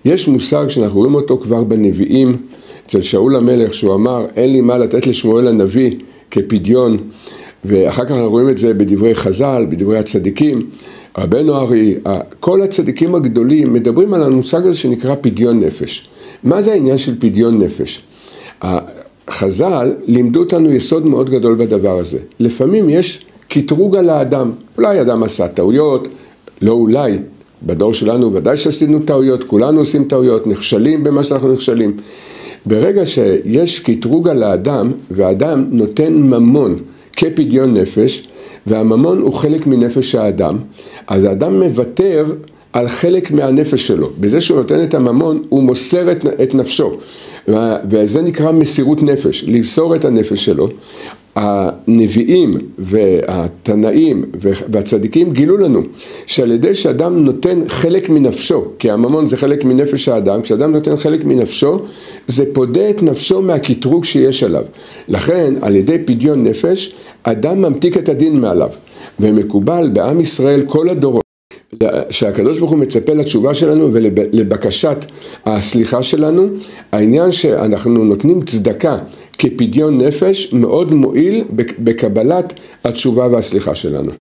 יש מושג שאנחנו רואים אותו כבר בנביאים, אצל שאול המלך, שהוא אמר, אין לי מה לתת לשמואל הנביא כפדיון, ואחר כך אנחנו רואים את זה בדברי חז"ל, בדברי הצדיקים, רבנו ארי, כל הצדיקים הגדולים מדברים על המושג הזה שנקרא פדיון נפש. מה זה העניין של פדיון נפש? חז"ל לימדו אותנו יסוד מאוד גדול בדבר הזה. לפעמים יש קטרוג על האדם, אולי אדם עשה טעויות, לא אולי, בדור שלנו ודאי שעשינו טעויות, כולנו עושים טעויות, נכשלים במה שאנחנו נכשלים. ברגע שיש קטרוג על האדם, והאדם נותן ממון כפדיון נפש, והממון הוא חלק מנפש האדם, אז האדם מוותר על חלק מהנפש שלו. בזה שהוא נותן את הממון, הוא מוסר את נפשו. וזה נקרא מסירות נפש, למסור את הנפש שלו. הנביאים והתנאים והצדיקים גילו לנו שעל ידי שאדם נותן חלק מנפשו, כי הממון זה חלק מנפש האדם, כשאדם נותן חלק מנפשו, זה פודה את נפשו מהקטרוג שיש עליו. לכן, על ידי פדיון נפש, אדם ממתיק את הדין מעליו. ומקובל בעם ישראל כל הדורות, שהקדוש ברוך הוא מצפה לתשובה שלנו ולבקשת הסליחה שלנו. העניין שאנחנו נותנים צדקה כפדיון נפש מאוד מועיל בקבלת התשובה והסליחה שלנו.